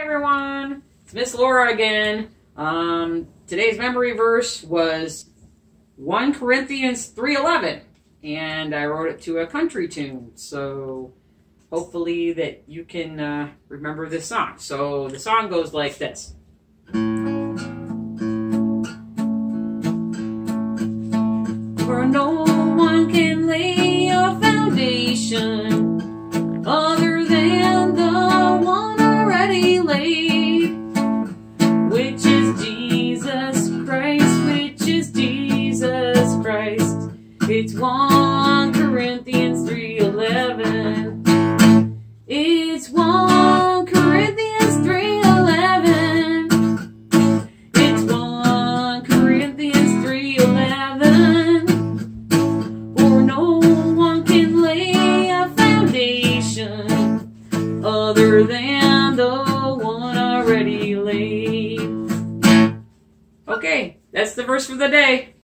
everyone, it's Miss Laura again. Today's memory verse was 1 Corinthians 3:11, and I wrote it to a country tune, so hopefully that you can remember this song. So the song goes like this. For no one can lay a foundation other than the one already laid, which is Jesus Christ, which is Jesus Christ. It's 1 Corinthians 3:11. It's 1 Corinthians 3:11. It's 1 Corinthians 3:11. For no one can lay a foundation other than the one already laid. Okay, that's the verse for the day.